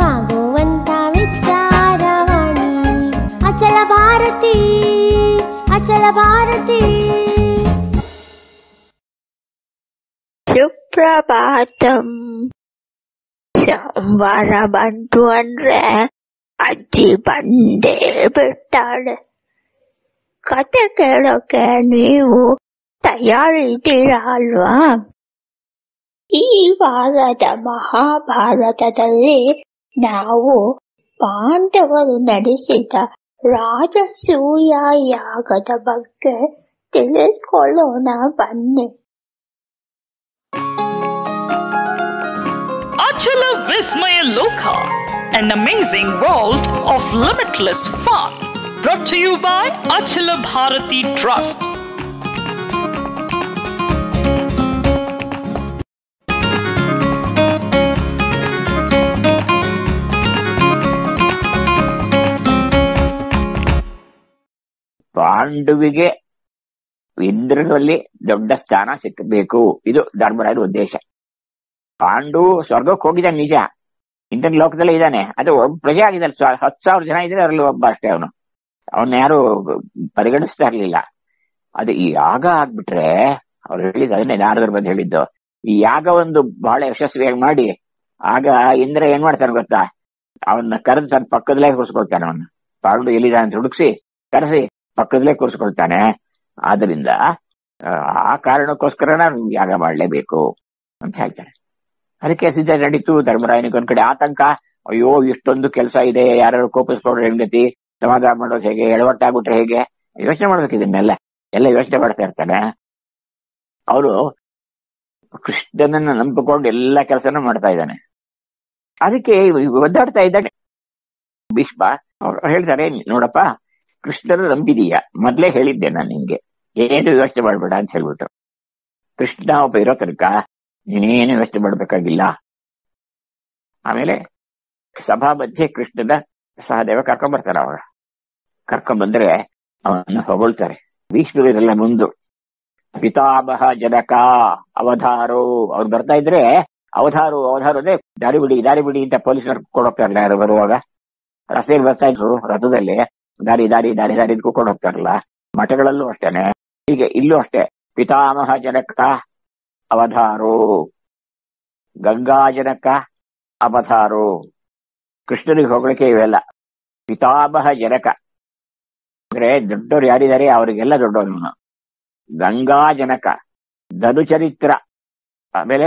ಆಗುವಂತ ವಿಚಾರವಾಣಿ. ಅಚಲ ಭಾರತಿ, ಅಚಲ ಭಾರತಿ. ಸುಪ್ರಭಾತಂ. ಸೋಮವಾರ ಬಂತು ಅಂದ್ರೆ ಅಜ್ಜಿ ಬಂದೇ ಬಿಡ್ತಾಳೆ. ಕತೆ ಕೇಳೋಕೆ ನೀವು ತಯಾರಿದ್ದೀರಾ ಅಲ್ವಾ? ಈ ವಾರದ ಮಹಾಭಾರತದಲ್ಲಿ ನಾವು ಪಾಂಡವರು ನಡೆಸಿದ ರಾಜಸೂಯ ಯಾಗದ ಬಗ್ಗೆ ತಿಳಿಸ್ಕೊಳ್ಳೋಣ ಬನ್ನಿ. Achala Vismaya Loka, an amazing world of limitless fun. Brought to you by Achala Bharati Trust. ಪಾಂಡುವಿಗೆ ಇಂದ್ರನಲ್ಲಿ ದೊಡ್ಡ ಸ್ಥಾನ ಸಿಕ್ಕಬೇಕು, ಇದು ಧರ್ಮರಾಯನ ಉದ್ದೇಶ. ಪಾಂಡು ಸ್ವರ್ಗಕ್ಕೆ ಹೋಗಿದ್ದಾನೆ ನಿಜ, ಇಂದ್ರನ ಲೋಕದಲ್ಲೇ ಇದ್ದಾನೆ. ಅದು ಒಬ್ಬ ಪ್ರಜೆ ಆಗಿದ್ದಾನೆ. 10,000 ಜನ ಇದ್ರೆ ಅದರಲ್ಲಿ ಒಬ್ಬ ಅಷ್ಟೇ. ಅವನ್ನ ಯಾರು ಪರಿಗಣಿಸ್ತಾ ಇರ್ಲಿಲ್ಲ. ಅದು ಈ ಯಾಗ ಆಗ್ಬಿಟ್ರೆ ಅವ್ರು ಹೇಳಿದ ಅದನ್ನೇ ನಾರದರು ಬಂದು ಹೇಳಿದ್ದು. ಈ ಯಾಗ ಒಂದು ಬಹಳ ಯಶಸ್ವಿಯಾಗಿ ಮಾಡಿ ಆಗ ಇಂದ್ರ ಏನ್ ಮಾಡ್ತಾನೆ ಗೊತ್ತಾ, ಅವನ್ನ ಕರೆದು ತನ್ನ ಪಕ್ಕದಲ್ಲೇ ಕೂರಿಸ್ಕೊಳ್ತಾನೆ. ಅವನ್ನ ಪಾಂಡು ಎಲ್ಲಿದ್ದಾನೆ ಅಂತ ಹುಡುಕ್ಸಿ ಕರೆಸಿ ಪಕ್ಕದಲ್ಲೇ ಕೂರಿಸ್ಕೊಳ್ತಾನೆ. ಆದ್ರಿಂದ ಆ ಕಾರಣಕ್ಕೋಸ್ಕರ ನಾನು ಯಾಗ ಮಾಡ್ಲೇಬೇಕು ಅಂತ ಹೇಳ್ತಾನೆ. ಅದಕ್ಕೆ ಸಿದ್ಧ ನಡೀತು. ಧರ್ಮರಾಯನಿಗೆ ಒಂದ್ ಕಡೆ ಆತಂಕ, ಅಯ್ಯೋ ಇಷ್ಟೊಂದು ಕೆಲಸ ಇದೆ, ಯಾರು ಕೋಪಿಸ್ಕೊಂಡ್ರೆ ಹೆಂಗತಿ, ಸಮಾಧಾನ ಮಾಡೋದು ಹೇಗೆ, ಎಡವಟ್ಟಾಗ್ಬಿಟ್ರೆ ಹೇಗೆ, ಯೋಚನೆ ಮಾಡ್ಬೇಕು. ಇದನ್ನೆಲ್ಲ ಯೋಚನೆ ಮಾಡ್ತಾ ಇರ್ತಾನೆ. ಅವರು ಕೃಷ್ಣನನ್ನ ನಂಬಿಕೊಂಡು ಎಲ್ಲ ಕೆಲಸನೂ ಮಾಡ್ತಾ ಇದ್ದಾನೆ. ಅದಕ್ಕೆ ಒದ್ದಾಡ್ತಾ ಇದ್ದಾನೆ. ಭೀಷ್ಮ ಅವ್ರು ಹೇಳ್ತಾರೆ, ನೋಡಪ್ಪ ಕೃಷ್ಣನ ನಂಬಿದೀಯ, ಮೊದ್ಲೇ ಹೇಳಿದ್ದೆ ನಾನು ನಿನ್ಗೆ, ಏನು ಯೋಚನೆ ಮಾಡ್ಬೇಡ ಅಂತ ಹೇಳ್ಬಿಟ್ಟು. ಕೃಷ್ಣ ಒಬ್ಬ ಇರೋ ತನಕ ನೀನೇನು ಯೋಚನೆ ಮಾಡ್ಬೇಕಾಗಿಲ್ಲ. ಆಮೇಲೆ ಸಭಾ ಮಧ್ಯೆ ಕೃಷ್ಣನ ಸಹದೇವ ಕರ್ಕೊಂಡ್ಬರ್ತಾರೆ. ಅವಾಗ ಕರ್ಕೊಂಡ್ಬಂದ್ರೆ ಅವನ್ನ ಹೊಗಳ್ತಾರೆ. ಭೀಷ್ಮರೆಲ್ಲ ಮುಂದು ಪಿತಾಮಹ ಜನಕ ಅವಧಾರೋ ಅವ್ರು ಬರ್ತಾ ಇದ್ರೆ ಅವಧಾರು ಅವಧಾರದೇ ದಾರಿ ಬಿಡಿ ಅಂತ ಪೊಲೀಸರು ಕೊಡೋಗ್ತಾರಲ್ಲ. ಯಾರು ಬರುವಾಗ ರಸ್ತೆಯಲ್ಲಿ ಬರ್ತಾ ಇದ್ರು, ರಥದಲ್ಲಿ ದಾರಿ ಕೂತ್ಕೊಂಡು ಹೋಗ್ತಾರಲ್ಲ. ಮಠಗಳಲ್ಲೂ ಅಷ್ಟೇನೆ, ಹೀಗೆ ಇಲ್ಲೂ ಅಷ್ಟೇ. ಪಿತಾಮಹ ಜನಕ ಅವಧಾರೋ, ಗಂಗಾಜನಕ ಅವಧಾರೋ. ಕೃಷ್ಣನಿಗೆ ಹೊಗಳಿಕೆ ಇವೆಲ್ಲ. ಪಿತಾಮಹ ಜನಕ ಅಂದ್ರೆ ದೊಡ್ಡವ್ರು ಯಾರಿದ್ದಾರೆ ಅವರಿಗೆಲ್ಲ ದೊಡ್ಡವನು. ಗಂಗಾಜನಕ ಧನುಚರಿತ್ರ. ಆಮೇಲೆ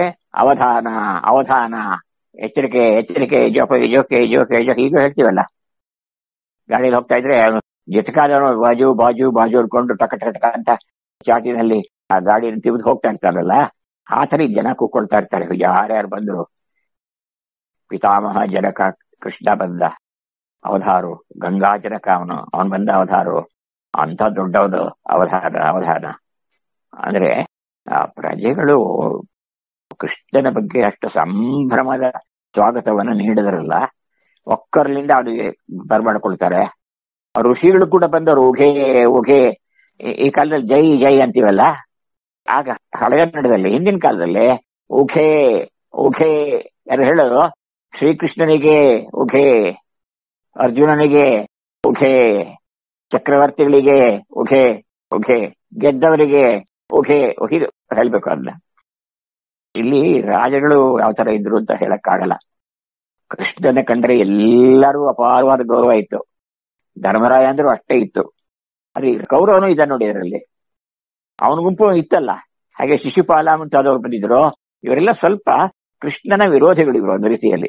ಅವಧಾನ ಎಚ್ಚರಿಕೆ ಜೋಕೆ ಈಗ ಹೇಳ್ತೀವಲ್ಲ. ಗಾಡಿಯಲ್ಲಿ ಹೋಗ್ತಾ ಇದ್ರೆ ಜಟಕಾದವನು ಬಾಜು ಅನ್ಕೊಂಡು ಟಕ ಅಂತ ಚಾಟಿನಲ್ಲಿ ಆ ಗಾಡಿಯನ್ನು ತಿವಿದು ಹೋಗ್ತಾ ಇರ್ತಾರಲ್ಲ, ಆ ಥರ ಜನ ಕೂತ್ಕೊಳ್ತಾ ಇರ್ತಾರೆ ಯಾರ್ಯಾರು ಬಂದ್ರು. ಪಿತಾಮಹ ಜನಕ ಕೃಷ್ಣ ಬಂದ ಅವಧಾರು, ಗಂಗಾ ಜನಕ ಅವನು ಬಂದ ಅವಧಾರು. ಅಂತ ದೊಡ್ಡವನು ಅವಧಾನ ಅಂದ್ರೆ ಆ ಪ್ರಜೆಗಳು ಕೃಷ್ಣನ ಬಗ್ಗೆ ಅಷ್ಟು ಸಂಭ್ರಮದ ಸ್ವಾಗತವನ್ನು ನೀಡಿದ್ರಲ್ಲ, ಒಕ್ಕರ್ಲಿಂದ ಅವರಿಗೆ ಬರ್ಮಾಡ್ಕೊಳ್ತಾರೆ. ಋಷಿಗಳು ಕೂಡ ಬಂದವರು ಉಘೆ ಈ ಕಾಲದಲ್ಲಿ ಜೈ ಅಂತೀವಲ್ಲ, ಆಗ ಹಳೆಗನ್ನಡದಲ್ಲಿ ಹಿಂದಿನ ಕಾಲದಲ್ಲಿ ಉಘೆ ಯಾರು ಹೇಳೋದು, ಶ್ರೀಕೃಷ್ಣನಿಗೆ ಉಘೆ, ಅರ್ಜುನನಿಗೆ ಉಘೆ, ಚಕ್ರವರ್ತಿಗಳಿಗೆ ಉಘೆ, ಗೆದ್ದವರಿಗೆ ಉಘೆ ಹೇಳ್ಬೇಕು. ಅದನ್ನ ಇಲ್ಲಿ ರಾಜಗಳು ಯಾವ ತರ ಇದ್ರು ಅಂತ ಹೇಳಕ್ಕಾಗಲ್ಲ. ಕೃಷ್ಣನ ಕಂಡ್ರೆ ಎಲ್ಲರೂ ಅಪಾರವಾದ ಗೌರವ ಇತ್ತು. ಧರ್ಮರಾಯ ಅಂದ್ರೂ ಅಷ್ಟೇ ಇತ್ತು. ಅದು ಕೌರವನು ಇದ್ದ ನೋಡಿ ಅದರಲ್ಲಿ. ಅವನ ಗುಂಪು ಇತ್ತಲ್ಲ, ಹಾಗೆ ಶಿಶುಪಾಲ ಮುಂತಾದವರು ಬಂದಿದ್ರು. ಇವರೆಲ್ಲ ಸ್ವಲ್ಪ ಕೃಷ್ಣನ ವಿರೋಧಿಗಳು ಇವರು ಒಂದು ರೀತಿಯಲ್ಲಿ.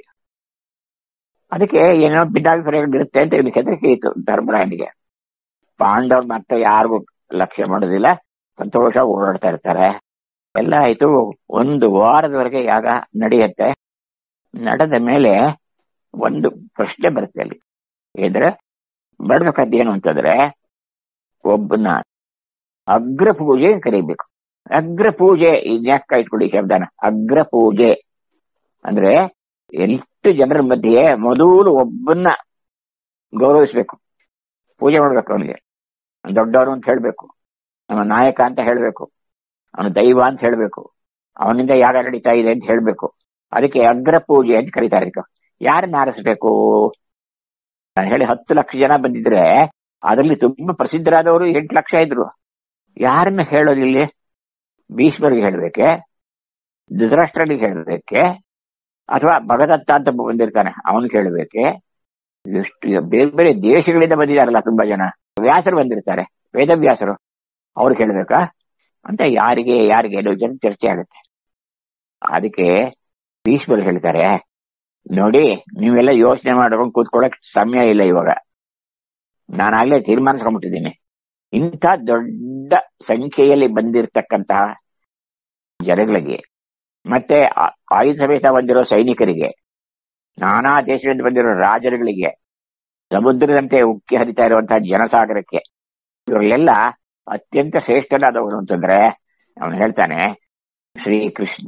ಅದಕ್ಕೆ ಏನೋ ಭಿನ್ನಾಭಿಪ್ರಾಯಗಳಿರುತ್ತೆ ಅಂತ ಇವನಿಗೆ ಹೆದರಿಕೆ ಇತ್ತು ಧರ್ಮರಾಯನಿಗೆ. ಪಾಂಡವ್ರು ಮತ್ತೆ ಯಾರಿಗೂ ಲಕ್ಷ್ಯ ಮಾಡೋದಿಲ್ಲ, ಸಂತೋಷ ಓಡಾಡ್ತಾ ಇರ್ತಾರೆ. ಎಲ್ಲ ಆಯ್ತು. 1 ವಾರದವರೆಗೆ ಯಾಗ ನಡೆಯುತ್ತೆ. ನಡೆದ ಮೇಲೆ ಒಂದು ಪ್ರಶ್ನೆ ಬರುತ್ತೆ ಅಲ್ಲಿ. ಏದ್ರೆ ಮಾಡ್ಬೇಕಾದ್ದೇನು ಅಂತಂದ್ರೆ, ಒಬ್ಬನ ಅಗ್ರ ಪೂಜೆ ಕರೀಬೇಕು. ಅಗ್ರ ಪೂಜೆ ಇದ್ಯಾಕ ಇಟ್ಕೊಳ್ಳಿ ಶಬ್ದನ. ಅಗ್ರ ಪೂಜೆ ಅಂದ್ರೆ ಎಷ್ಟು ಜನರ ಮಧ್ಯೆ ಮೊದಲು ಒಬ್ಬನ್ನ ಗೌರವಿಸ್ಬೇಕು, ಪೂಜೆ ಮಾಡ್ಬೇಕು. ಅವನಿಗೆ ದೊಡ್ಡವರು ಅಂತ ಹೇಳ್ಬೇಕು, ನಮ್ಮ ನಾಯಕ ಅಂತ ಹೇಳ್ಬೇಕು, ಅವನು ದೈವ ಅಂತ ಹೇಳ್ಬೇಕು, ಅವನಿಂದ ಯಾಗ ನಡೀತಾ ಇದೆ ಅಂತ ಹೇಳ್ಬೇಕು. ಅದಕ್ಕೆ ಅಗ್ರ ಪೂಜೆ ಅಂತ ಕರೀತಾರೆ. ಯಾರನ್ನ ಆರಿಸ್ಬೇಕು? ನಾನು ಹೇಳಿ 10 ಲಕ್ಷ ಜನ ಬಂದಿದ್ರೆ ಅದರಲ್ಲಿ ತುಂಬಾ ಪ್ರಸಿದ್ಧರಾದವರು 8 ಲಕ್ಷ ಇದ್ರು. ಯಾರನ್ನ ಹೇಳೋದಿಲ್ಲಿ? ಭೀಷ್ಮರಿಗೆ ಹೇಳ್ಬೇಕೆ, ಧೃತರಾಷ್ಟ್ರನಿಗೆ ಹೇಳ್ಬೇಕೆ, ಅಥವಾ ಭಗದತ್ತ ಅಂತ ಬಂದಿರ್ತಾನೆ ಅವನಿಗೆ ಹೇಳ್ಬೇಕೆ? ಎಷ್ಟು ಬೇರೆ ಬೇರೆ ದೇಶಗಳಿಂದ ಬಂದಿದ್ದಾರಲ್ಲ ತುಂಬಾ ಜನ. ವ್ಯಾಸರು ಬಂದಿರ್ತಾರೆ, ವೇದವ್ಯಾಸರು, ಅವ್ರಿಗೆ ಹೇಳ್ಬೇಕಾ ಅಂತ ಯಾರಿಗೆ ಜನ ಚರ್ಚೆ ಆಗುತ್ತೆ. ಅದಕ್ಕೆ ಭೀಷ್ಮರು ಹೇಳ್ತಾರೆ, ನೋಡಿ ನೀವೆಲ್ಲ ಯೋಚನೆ ಮಾಡ್ಕೊಂಡು ಕೂತ್ಕೊಳ್ಳಕ್ ಸಮಯ ಇಲ್ಲ ಇವಾಗ. ನಾನಾಗ್ಲೇ ತೀರ್ಮಾನಿಸ್ಕೊಂಡ್ಬಿಟ್ಟಿದ್ದೀನಿ, ಇಂಥ ದೊಡ್ಡ ಸಂಖ್ಯೆಯಲ್ಲಿ ಬಂದಿರತಕ್ಕಂತಹ ಜನಗಳಿಗೆ, ಮತ್ತೆ ಆಯುಧ ಸಮೇತ ಬಂದಿರೋ ಸೈನಿಕರಿಗೆ, ನಾನಾ ದೇಶದಿಂದ ಬಂದಿರೋ ರಾಜರುಗಳಿಗೆ, ಸಮುದ್ರದಂತೆ ಉಕ್ಕಿ ಹರಿತಾ ಇರುವಂತಹ ಜನಸಾಗರಕ್ಕೆ, ಇವರಲ್ಲೆಲ್ಲ ಅತ್ಯಂತ ಶ್ರೇಷ್ಠನಾದವನು ಅಂತಂದ್ರೆ ಅವನು ಹೇಳ್ತಾನೆ ಶ್ರೀಕೃಷ್ಣ.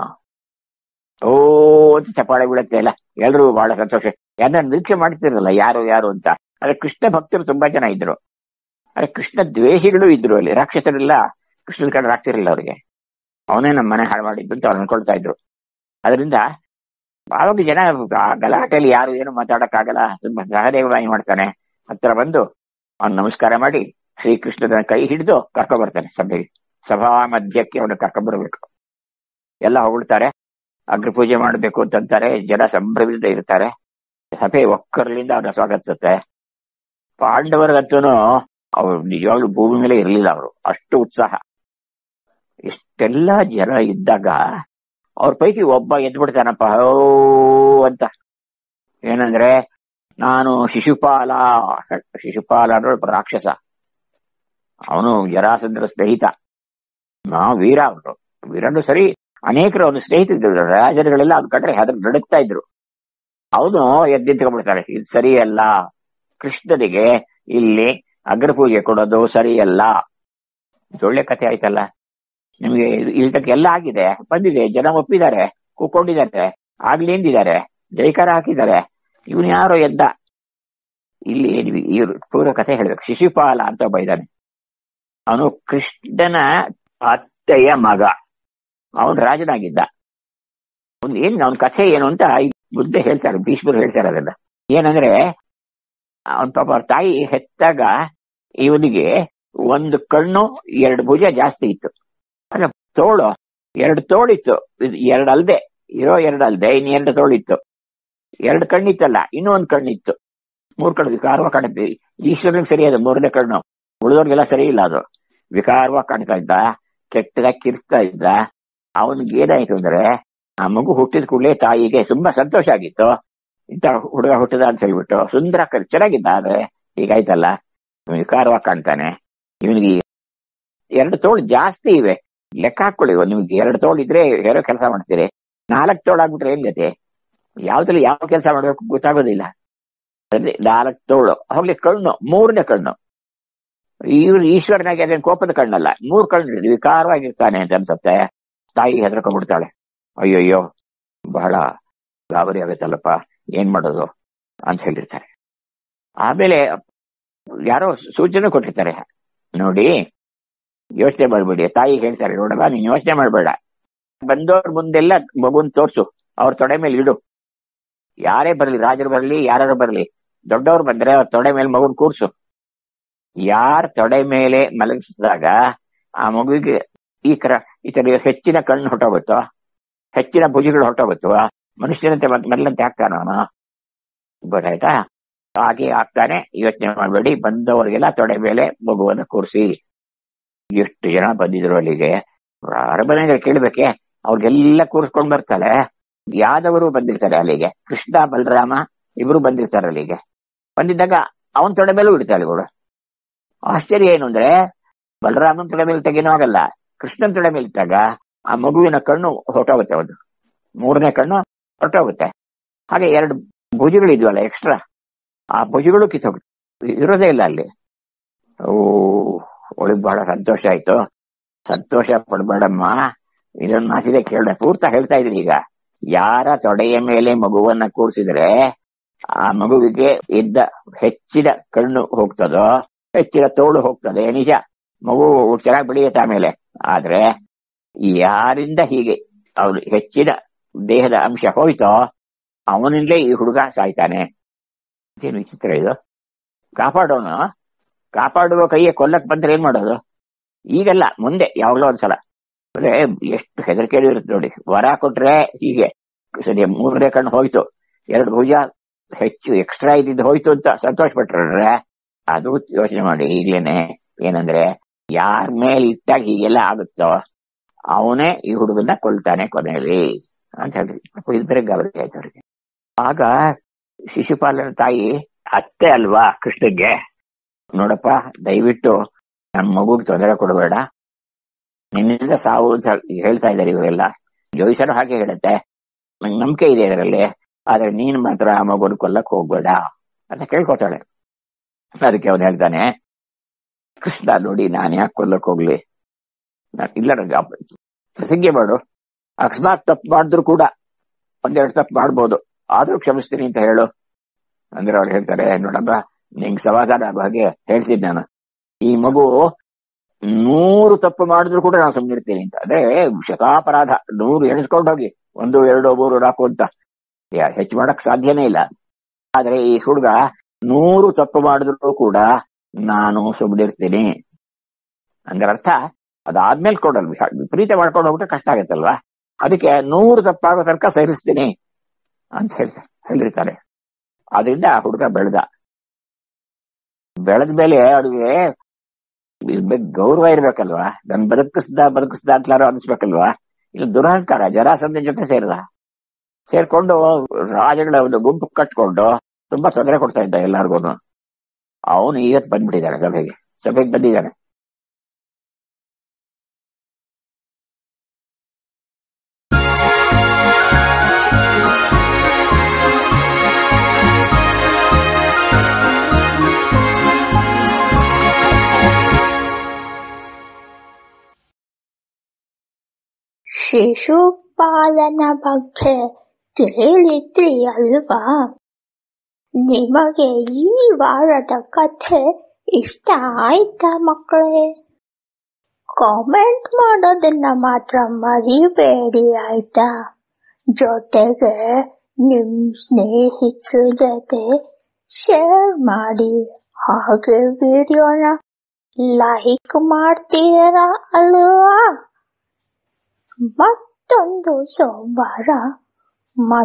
ಓ ಅಂತ ಚಪ್ಪಾಳೆ ಬೀಳುತ್ತೆ, ಎಲ್ಲ ಎಲ್ರೂ ಬಹಳ ಸಂತೋಷ. ಯಾರನ್ನ ನಿರೀಕ್ಷೆ ಮಾಡ್ತಿರಲ್ಲ ಯಾರು ಅಂತ. ಆದ್ರೆ ಕೃಷ್ಣ ಭಕ್ತರು ತುಂಬಾ ಜನ ಇದ್ರು, ಆದ್ರೆ ಕೃಷ್ಣ ದ್ವೇಷಿಗಳು ಇದ್ರು. ಅಲ್ಲಿ ರಾಕ್ಷಸರೆಲ್ಲ ಕೃಷ್ಣನ ಕಡೆ ಆಗ್ತಿರಲಿಲ್ಲ ಅವ್ರಿಗೆ. ಅವನೇ ನಮ್ಮ ಮನೆ ಹಾಳು ಮಾಡಿದ್ದು ಅಂತ ಅವ್ರು ಅನ್ಕೊಳ್ತಾ ಇದ್ರು. ಅದರಿಂದ ಆವಾಗ ಜನ ಗಲಾಟೆಯಲ್ಲಿ ಯಾರು ಏನು ಮಾತಾಡಕ್ಕಾಗಲ್ಲ, ತುಂಬಾ ಸಹದೇವವಾಗಿ ಮಾಡ್ತಾನೆ. ಹತ್ರ ಬಂದು ಅವ್ನು ನಮಸ್ಕಾರ ಮಾಡಿ ಶ್ರೀಕೃಷ್ಣನ ಕೈ ಹಿಡಿದು ಕರ್ಕೊಂಡ್ಬರ್ತಾನೆ ಸಭೆಗೆ. ಸಭಾ ಮಧ್ಯಕ್ಕೆ ಅವನು ಕರ್ಕೊಂಡ್ಬರ್ಬೇಕು. ಎಲ್ಲ ಹೊಗಳ್ತಾರೆ, ಅಗ್ರಪೂಜೆ ಮಾಡಬೇಕು ಅಂತಂತಾರೆ. ಜನ ಸಂಭ್ರಮದಿಂದ ಇರ್ತಾರೆ. ಸಭೆ ಒಕ್ಕರ್ಲಿಂದ ಅವ್ರನ್ನ ಸ್ವಾಗತಿಸುತ್ತೆ. ಪಾಂಡವರಿಗಂತೂ ಅವ್ರು ನಿಜವಾಗ್ಲೂ ಭೂಮಿ ಮೇಲೆ ಇರಲಿಲ್ಲ, ಅವರು ಅಷ್ಟು ಉತ್ಸಾಹ. ಇಷ್ಟೆಲ್ಲ ಜನ ಇದ್ದಾಗ ಅವ್ರ ಪೈಕಿ ಒಬ್ಬ ಎದ್ಬಿಡ್ತಾನಪ್ಪ ಓ ಅಂತ. ಏನಂದ್ರೆ, ನಾನು ಶಿಶುಪಾಲ ಅಂದ್ರೆ ರಾಕ್ಷಸ, ಅವನು ಜರಾಸಂದ್ರ ಸ್ನೇಹಿತ. ವೀರ, ಅವನು ವೀರನು ಸರಿ, ಅನೇಕರು ಅವನು ಸ್ನೇಹಿತರಿದ್ರು. ರಾಜರುಗಳೆಲ್ಲ ಅವ್ನ ಕಂಡ್ರೆ ಅದ್ರ ನಡುಕ್ತಾ ಇದ್ರು. ಅವನು ಎದ್ದು ನಿಂತ್ಕೊಂಡ್ಬಿಡ್ತಾರೆ, ಇದು ಸರಿಯಲ್ಲ, ಕೃಷ್ಣನಿಗೆ ಇಲ್ಲಿ ಅಗ್ರಪೂಜೆ ಕೊಡೋದು ಸರಿಯಲ್ಲ. ಒಳ್ಳೆ ಕಥೆ ಆಯ್ತಲ್ಲ ನಿಮ್ಗೆ. ಇಲ್ಲಿ ಎಲ್ಲ ಆಗಿದೆ, ಬಂದಿದೆ, ಜನ ಒಪ್ಪಿದ್ದಾರೆ, ಕೂಕೊಂಡಿದ್ದಾರೆ, ಆಗ್ಲಿಂದಿದ್ದಾರೆ, ಜೈಕಾರ ಹಾಕಿದ್ದಾರೆ. ಇವನು ಯಾರೋ ಎದ್ದ. ಇಲ್ಲಿ ಇವ್ರು ಪೂರ್ವ ಕಥೆ ಹೇಳ್ಬೇಕು. ಶಿಶುಪಾಲ ಅಂತ ಒಬ್ಬ ಇದ್ದಾನೆ. ಅವನು ಕೃಷ್ಣನ ಅತ್ತೆಯ ಮಗ. ಅವನು ರಾಜನಾಗಿದ್ದ. ಅವನ ಕಥೆ ಏನು ಅಂತ ಬುದ್ಧ ಹೇಳ್ತಾರೆ, ಭೀಷ್ಮರು ಹೇಳ್ತಾರೆ ಅದನ್ನ. ಏನಂದ್ರೆ, ಅವನ ಪಾಪ ಅವ್ರ ತಾಯಿ ಹೆತ್ತಾಗ ಇವನಿಗೆ 1 ಕಣ್ಣು 2 ಭುಜ ಜಾಸ್ತಿ ಇತ್ತು. ಅಲ್ಲ, ತೋಳು 2 ತೋಳಿತ್ತು. 2 ಅಲ್ದೆ ಇರೋ 2 ಅಲ್ದೆ ಇನ್ನು 2 ತೋಳಿತ್ತು. 2 ಕಣ್ಣಿತ್ತಲ್ಲ, ಇನ್ನೂ 1 ಕಣ್ಣಿತ್ತು. 3 ಕಣ್ಣು ವಿಕಾರವಾಗಿ ಕಾಣುತ್ತೆ. ಈಶ್ವರನಿಗೆ ಸರಿ ಅದು 3ನೇ ಕಣ್ಣು, ಉಳಿದವ್ರಿಗೆಲ್ಲ ಸರಿ ಇಲ್ಲ. ಅದು ವಿಕಾರವಾಗಿ ಕಾಣ್ತಾ ಇದ್ದ, ಕೆಟ್ಟದಾಗ ಕಿರ್ಸ್ತಾ ಇದ್ದ. ಅವನಿಗೆ ಏನಾಯ್ತು ಅಂದ್ರೆ, ಆ ಮಗು ಹುಟ್ಟಿದ ಕೂಡಲೇ ತಾಯಿಗೆ ತುಂಬಾ ಸಂತೋಷ ಆಗಿತ್ತು. ಇಂಥ ಹುಡುಗ ಹುಟ್ಟದ ಅಂತ ಹೇಳ್ಬಿಟ್ಟು ಸುಂದರ ಚೆನ್ನಾಗಿದ್ದ. ಆದ್ರೆ ಹೀಗಾಯ್ತಲ್ಲ, ವಿಕಾರವಾಗಿ ಕಾಣ್ತಾನೆ. ಇವನಿಗೆ 2 ತೋಳು ಜಾಸ್ತಿ ಇವೆ. ಲೆಕ್ಕ ಹಾಕೊಳ್ಳಿ, ನಿಮ್ಗೆ 2 ತೋಳು ಇದ್ರೆ ಹೇರೋ ಕೆಲಸ ಮಾಡ್ತೀರಿ. 4 ತೋಳು ಆಗ್ಬಿಟ್ರೆ ಏನ್ ಗತಿ? ಯಾವ್ದ್ರಲ್ಲಿ ಯಾವ ಕೆಲಸ ಮಾಡ್ಬೇಕು ಗೊತ್ತಾಗೋದಿಲ್ಲ. ಅದೇ 4 ತೋಳು ಹೋಗ್ಲಿ. ಕಣ್ಣು 3ನೇ ಕಣ್ಣು. ಇವ್ರು ಈಶ್ವರನಾಗಿ ಅದೇನು ಕೋಪದ ಕಣ್ಣಲ್ಲ, 3 ಕಣ್ಣು ವಿಕಾರವಾಗಿರ್ತಾನೆ ಅಂತ ಅನ್ಸುತ್ತೆ. ತಾಯಿ ಹೆದರ್ಕೊಂಡ್ಬಿಡ್ತಾಳೆ. ಅಯ್ಯಯ್ಯೋ, ಬಹಳ ಗಾಬರಿ ಆಗತ್ತಲ್ಲಪ್ಪ, ಏನ್ ಮಾಡೋದು ಅಂತ ಹೇಳಿರ್ತಾರೆ. ಆಮೇಲೆ ಯಾರೋ ಸೂಚನೆ ಕೊಟ್ಟಿರ್ತಾರೆ, ನೋಡಿ ಯೋಚನೆ ಮಾಡ್ಬೇಡಿ. ತಾಯಿ ಹೇಳ್ತಾರೆ, ನೋಡಲ್ಲ ನೀನ್ ಯೋಚನೆ ಮಾಡ್ಬೇಡ, ಬಂದವ್ರ ಮುಂದೆಲ್ಲ ಮಗುನ್ ತೋರ್ಸು, ಅವ್ರ ತೊಡೆ ಮೇಲೆ ಇಡು. ಯಾರೇ ಬರ್ಲಿ, ರಾಜರು ಬರ್ಲಿ, ಯಾರು ಬರ್ಲಿ, ದೊಡ್ಡವ್ರು ಬಂದ್ರೆ ಅವ್ರ ತೊಡೆ ಮೇಲೆ ಮಗುನ್ ಕೂರ್ಸು. ಯಾರ ತೊಡೆ ಮೇಲೆ ಮಲಗಿಸಿದಾಗ ಆ ಮಗುವಿಗೆ ಈ ತರ ಹೆಚ್ಚಿನ ಕಣ್ಣು ಹೊಟ್ಟೋಗುತ್ತೋ, ಹೆಚ್ಚಿನ ಭುಜಗಳು ಹೊಟ್ಟೋಗುತ್ತೋ, ಮನುಷ್ಯನಂತೆ ಮೊದಲಂತೆ ಆಗ್ತಾನ ಅವನು. ಗೊತ್ತಾಯ್ತಾ? ಹಾಗೆ ಆಗ್ತಾನೆ. ಯೋಚನೆ ಮಾಡ್ಬೇಡಿ. ಬಂದವರಿಗೆಲ್ಲ ತೊಡೆ ಮೇಲೆ ಮಗುವನ್ನು ಕೂರಿಸಿ. ಎಷ್ಟು ಜನ ಬಂದಿದ್ರು ಅಲ್ಲಿಗೆ? ಅರಮನೆಗೆ ಕೇಳ್ಬೇಕೆ, ಅವ್ರಿಗೆಲ್ಲ ಕೂರಿಸ್ಕೊಂಡ್ ಬರ್ತಾಳೆ. ಯಾದವರು ಬಂದಿರ್ತಾರೆ ಅಲ್ಲಿಗೆ, ಕೃಷ್ಣ ಬಲರಾಮ ಇಬ್ರು ಬಂದಿರ್ತಾರೆ ಅಲ್ಲಿಗೆ. ಬಂದಿದ್ದಾಗ ಅವನ್ ತೊಡೆ ಮೇಲೂ ಇಡ್ತಾಳೆ ಕೂಡ. ಆಶ್ಚರ್ಯ ಏನು ಅಂದ್ರೆ, ಬಲರಾಮನ್ ತೊಡೆ ಮೇಲೆ ತೆಗೇನೂ ಆಗಲ್ಲ, ಕೃಷ್ಣನ್ ತೊಡೆ ಮೇಲೆ ಇಟ್ಟಾಗ ಆ ಮಗುವಿನ ಕಣ್ಣು ಹೊರಟೋಗುತ್ತೆ. ಒಂದು 3ನೇ ಕಣ್ಣು ಹೊರಟೋಗುತ್ತೆ. ಹಾಗೆ 2 ಭುಜಗಳಿದ್ವಲ್ಲ ಎಕ್ಸ್ಟ್ರಾ, ಆ ಭುಜಗಳು ಕಿತ್ತೋಗುತ್ತೆ, ಇರೋದೇ ಇಲ್ಲ ಅಲ್ಲಿ. ಒಳಗ್ ಬಹಳ ಸಂತೋಷ ಆಯ್ತು. ಸಂತೋಷ ಪಡ್ಬೇಡಮ್ಮ, ಇದನ್ನ ನಾಸಿದೆ ಕೇಳ ಪೂರ್ತ ಹೇಳ್ತಾ ಇದ್ರಿ. ಈಗ ಯಾರ ತೊಡೆಯ ಮೇಲೆ ಮಗುವನ್ನ ಕೂರಿಸಿದ್ರೆ ಆ ಮಗುವಿಗೆ ಇದ್ದ ಹೆಚ್ಚಿನ ಕಣ್ಣು ಹೋಗ್ತದೋ, ಹೆಚ್ಚಿನ ತೋಳು ಹೋಗ್ತದೆ. ನಿಜ, ಮಗು ಚೆನ್ನಾಗಿ ಬೆಳೆಯುತ್ತೆ ಆಮೇಲೆ. ಆದ್ರೆ ಯಾರಿಂದ ಹೀಗೆ ಅವ್ರು ಹೆಚ್ಚಿನ ದೇಹದ ಅಂಶ ಹೋಯ್ತೋ ಅವನಿಂದಲೇ ಈ ಹುಡುಗ ಸಾಯ್ತಾನೆ. ಏನು ವಿಚಿತ್ರ ಇದು. ಕಾಪಾಡುವ ಕೈಯೇ ಕೊಲ್ಲಕ್ ಬಂದ್ರೆ ಏನ್ ಮಾಡೋದು? ಈಗಲ್ಲ, ಮುಂದೆ ಯಾವಾಗ್ಲೋ ಒಂದ್ಸಲ. ಅಂದ್ರೆ ಎಷ್ಟು ಹೆದರಿಕೆಯಲ್ಲಿ ಇರುತ್ತೆ ನೋಡಿ. ವರ ಕೊಟ್ರೆ ಹೀಗೆ ಸರಿ 3 ಕಣ್ಣು ಹೋಯ್ತು, 2 ಭುಜ ಹೆಚ್ಚು ಎಕ್ಸ್ಟ್ರಾ ಇದ್ದಿದ್ದು ಹೋಯ್ತು ಅಂತ ಸಂತೋಷ ಪಟ್ರೆ, ಅದು ಯೋಚನೆ ಮಾಡಿ ಈಗ್ಲೇನೆ. ಏನಂದ್ರೆ ಯಾರ ಮೇಲೆ ಇಟ್ಟಾಗ ಹೀಗೆಲ್ಲ ಆಗುತ್ತೋ ಅವನೇ ಈ ಹುಡುಗನ್ನ ಕೊಲ್ತಾನೆ ಕೊನೆಯಲ್ಲಿ ಅಂತ ಹೇಳಿ. ಇದ್ರೆ ಗಾಬರಿ ಆಯ್ತು ಅವ್ರಿಗೆ. ಆಗ ಶಿಶುಪಾಲನ ತಾಯಿ ಅತ್ತೆ ಅಲ್ವಾ ಕೃಷ್ಣಗೆ, ನೋಡಪ್ಪ ದಯವಿಟ್ಟು ನಮ್ಮ ಮಗುಗೆ ತೊಂದರೆ ಕೊಡಬೇಡ, ನಿನ್ನಿಂದ ಸಾವು ಅಂತ ಹೇಳ್ತಾ ಇದ್ದಾರೆ ಇವರೆಲ್ಲ. ಜೋಯಿಸನು ಹಾಗೆ ಹೇಳುತ್ತೆ, ನಂಗೆ ನಂಬಿಕೆ ಇದೆ ಇದರಲ್ಲಿ, ಆದ್ರೆ ನೀನ್ ಮಾತ್ರ ಆ ಮಗುನ ಕೊಲ್ಲಕ್ ಹೋಗ್ಬೇಡ ಅಂತ ಕೇಳ್ಕೊತಾಳೆ. ಅದಕ್ಕೆ ಅವನು ಹೇಳ್ತಾನೆ, ಕೃಷ್ಣ ನೋಡಿ ನಾನು ಯಾಕೆ ಕೊಲ್ಲಕ್ ಹೋಗ್ಲಿ, ಇಲ್ಲ ನಂಗೆ ಪ್ರತಿಜ್ಞೆ ಮಾಡು, ಅಕಸ್ಮಾತ್ ತಪ್ಪು ಮಾಡಿದ್ರು ಕೂಡ 1-2 ತಪ್ಪು ಮಾಡ್ಬೋದು, ಆದ್ರೂ ಕ್ಷಮಿಸ್ತೀನಿ ಅಂತ ಹೇಳು. ಅಂದ್ರೆ ಅವ್ರು ಹೇಳ್ತಾರೆ, ನೋಡಪ್ಪ ನಿಂಗೆ ಸಮಾಧಾನ ಆಗೋ ಹಾಗೆ ಹೇಳ್ತೀನಿ ನಾನು, ಈ ಮಗು 100 ತಪ್ಪು ಮಾಡಿದ್ರು ಕೂಡ ನಾನು ಸುಮ್ಮನಿರ್ತೀನಿ ಅಂತ. ಅಂದ್ರೆ ಶತಾಪರಾಧ 100 ಎಣಿಸ್ಕೊಂಡು ಹೋಗಿ 1, 2, 3, 4 ಅಂತ ಹೆಚ್ಚು ಮಾಡಕ್ ಸಾಧ್ಯನೇ ಇಲ್ಲ. ಆದ್ರೆ ಈ ಹುಡುಗ 100 ತಪ್ಪು ಮಾಡಿದ್ರು ಕೂಡ ನಾನು ಸುಮ್ಮನಿರ್ತೀನಿ ಅಂದ್ರೆ ಅರ್ಥ ಅದಾದ್ಮೇಲೆ ಕೊಡಲ್ ವಿಪರೀತ ಮಾಡ್ಕೊಂಡು ಹೋಗ್ಬಿಟ್ರೆ ಕಷ್ಟ ಆಗತ್ತಲ್ವಾ. ಅದಕ್ಕೆ 100 ತಪ್ಪಾಗೋ ತನಕ ಸಹಿಸ್ತೀನಿ ಅಂತ ಹೇಳಿರ್ತಾರೆ. ಆದ್ರಿಂದ ಆ ಹುಡುಗ ಬೆಳೆದ ಮೇಲೆ ಅವ್ರಿಗೆ ಗೌರವ ಇರ್ಬೇಕಲ್ವಾ, ನನ್ ಬದುಕಿಸ್ದ ಅಂತಲಾರು ಅನಿಸ್ಬೇಕಲ್ವಾ. ಇಲ್ಲ ದುರಹಂಕಾರ ಜರಾಸಂಧ ಜೊತೆ ಸೇರ್ಕೊಂಡು ರಾಜಗಳ ಒಂದು ಗುಂಪು ಕಟ್ಕೊಂಡು ತುಂಬಾ ತೊಂದರೆ ಕೊಡ್ತಾ ಇದ್ದ ಎಲ್ಲಾರ್ಗು. ಅವನು ಇವತ್ತು ಬಂದ್ಬಿಟ್ಟಿದ್ದಾನೆ, ಸಭೆಗೆ ಬಂದಿದ್ದಾನೆ. ಶಿಶುಪಾಲನ ಬಗ್ಗೆ ತಿಳಿದ್ರಿ ಅಲ್ವಾ? ನಿಮಗೆ ಈ ವಾರದ ಕಥೆ ಇಷ್ಟ ಆಯ್ತಾ ಮಕ್ಕಳೇ? ಕಾಮೆಂಟ್ ಮಾಡೋದನ್ನ ಮಾತ್ರ ಮರಿಬೇಡಿ ಆಯ್ತಾ? ಜೊತೆಗೆ ನಿಮ್ ಸ್ನೇಹಿತರ ಜೊತೆ ಶೇರ್ ಮಾಡಿ, ಹಾಗೆ ವಿಡಿಯೋನ ಲೈಕ್ ಮಾಡ್ತೀರಾ ಅಲ್ವಾ? ಮತ್ತೊಂದು ಸೋಮವಾರ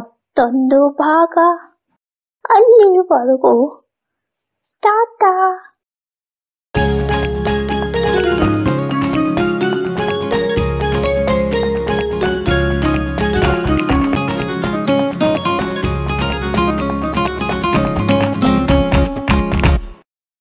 ಮತ್ತೊಂದು ಭಾಗ. ಅಲ್ಲಿವರೆಗೂ ಟಾಟಾ.